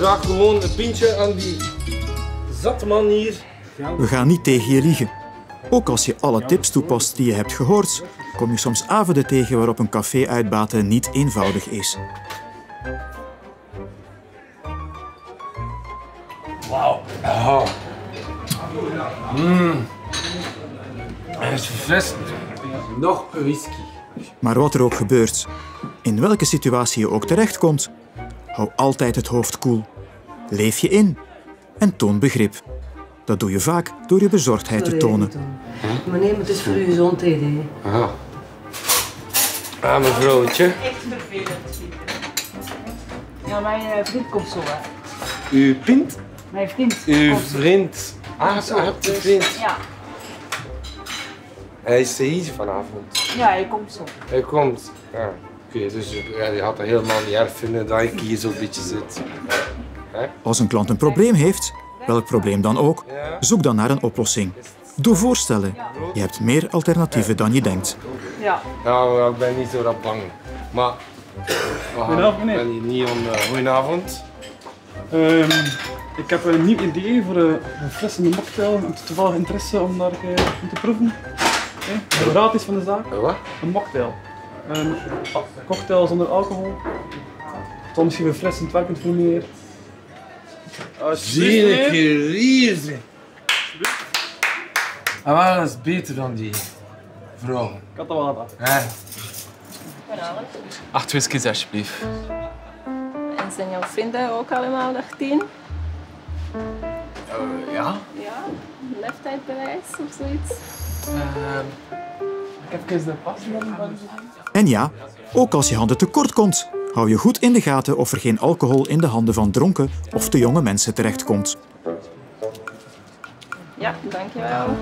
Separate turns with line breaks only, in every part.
vraag gewoon een pintje aan die zatte man hier.
We gaan niet tegen je liegen. Ook als je alle tips toepast die je hebt gehoord, kom je soms avonden tegen waarop een café uitbaten niet eenvoudig is.
Wauw. Oh. Het is verfrissend. Nog een whisky.
Maar wat er ook gebeurt, in welke situatie je ook terechtkomt, hou altijd het hoofd koel. Leef je in en toon begrip. Dat doe je vaak door je bezorgdheid te tonen.
Maar nee, maar het is voor uw gezondheid.
Aha. Ah, mevrouwtje.
Echt vervelend. Ja, mijn vriend komt zo, hè.
Uw pint?
Mijn vriend.
Uw
komt zo.
vriend. Ah, je hebt een vriend.
Ja.
Hij is hier vanavond.
Ja, hij komt zo.
Hij komt. Ja. Oké, dus je had het helemaal niet erg vinden dat ik hier zo'n beetje zit. Hè?
Als een klant een probleem heeft, welk probleem dan ook, zoek dan naar een oplossing. Doe voorstellen. Je hebt meer alternatieven dan je denkt.
Ja.
Nou, ik ben niet zo rap bang. Maar...
Goedenavond, meneer.
Ben je niet goedenavond.
Ik heb een nieuw idee voor een frissende mocktail. Heb je toevallig interesse om daar in te proeven? Gratis van de zaak.
Wat?
Een mocktail. Een cocktail zonder alcohol. Het zal misschien verfrissend werken voor meneer.
Zie ik hier. Ah, dat is beter dan die vrouw.
Ik had dat wel gedaan.
Hè?
8 whiskies alsjeblieft.
En zijn jouw vrienden ook allemaal 18?
Ja?
Ja, leeftijdbewijs of zoiets.
Ik heb eens de pasnummer van.
En ja, ook als je handen tekort komt, hou je goed in de gaten of er geen alcohol in de handen van dronken of te jonge mensen terechtkomt.
Ja, dankjewel.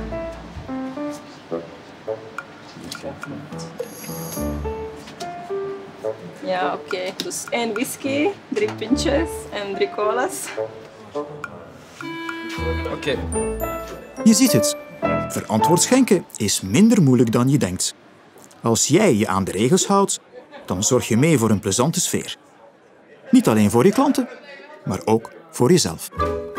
Ja, oké. Dus 1 whisky, 3 pintjes en 3 colas.
Oké.
Je ziet het. Verantwoord schenken is minder moeilijk dan je denkt. Als jij je aan de regels houdt, dan zorg je mee voor een plezante sfeer. Niet alleen voor je klanten, maar ook voor jezelf.